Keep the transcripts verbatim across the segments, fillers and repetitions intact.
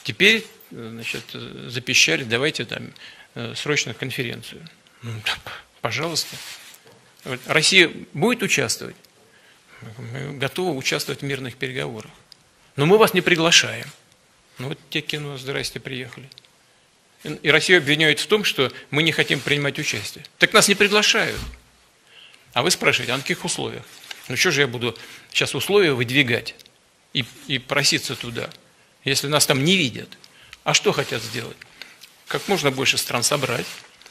Теперь, значит, запищали, давайте там срочно конференцию. Ну, пожалуйста. Россия будет участвовать? Мы готовы участвовать в мирных переговорах. Но мы вас не приглашаем. Ну вот те кино, здрасте, приехали. И Россию обвиняют в том, что мы не хотим принимать участие. Так нас не приглашают. А вы спрашиваете, а на каких условиях? Ну что же я буду сейчас условия выдвигать и, и проситься туда, если нас там не видят? А что хотят сделать? Как можно больше стран собрать,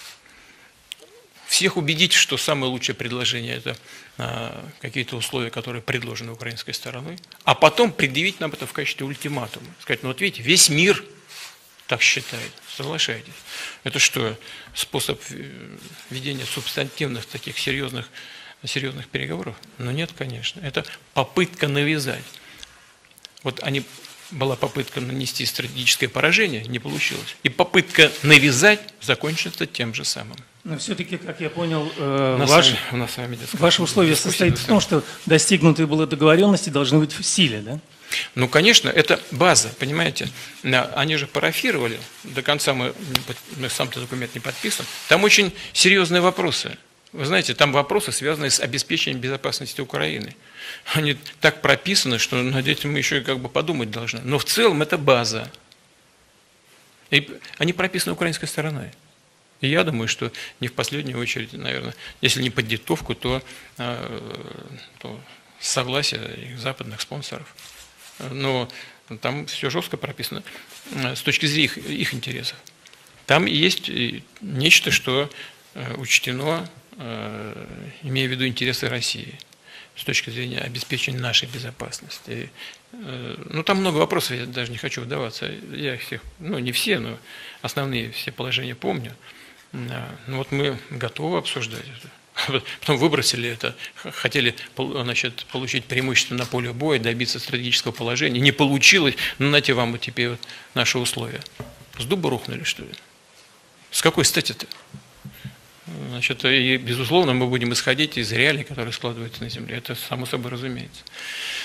всех убедить, что самое лучшее предложение – это а, какие-то условия, которые предложены украинской стороной, а потом предъявить нам это в качестве ультиматума. Сказать, ну вот видите, весь мир так считает, соглашайтесь. Это что, способ ведения субстантивных таких серьезных, серьезных переговоров? Ну нет, конечно. Это попытка навязать. Вот они, была попытка нанести стратегическое поражение, не получилось. И попытка навязать закончится тем же самым. Но все-таки, как я понял, э, нас ваш, вами, у нас с вами ваше условие состоит в том, что достигнутые были договоренности должны быть в силе, да? Ну, конечно, это база, понимаете. Они же парафировали, до конца мы, мы сам-то документ не подписан. Там очень серьезные вопросы. Вы знаете, там вопросы, связанные с обеспечением безопасности Украины. Они так прописаны, что над этим мы еще как бы подумать должны. Но в целом это база. И они прописаны украинской стороной. И я думаю, что не в последнюю очередь, наверное, если не под диктовку, то, то согласие их западных спонсоров. Но там все жестко прописано с точки зрения их, их интересов. Там есть нечто, что учтено, имея в виду интересы России, с точки зрения обеспечения нашей безопасности. Ну, там много вопросов, я даже не хочу вдаваться. Я всех, ну, не все, но основные все положения помню. Ну, вот мы готовы обсуждать это. Потом выбросили это, хотели, значит, получить преимущество на поле боя, добиться стратегического положения. Не получилось, ну, нате вам вот теперь вот наши условия. С дуба рухнули, что ли? С какой стати-то? Значит, и, безусловно, мы будем исходить из реалий, которые складываются на земле. Это само собой разумеется.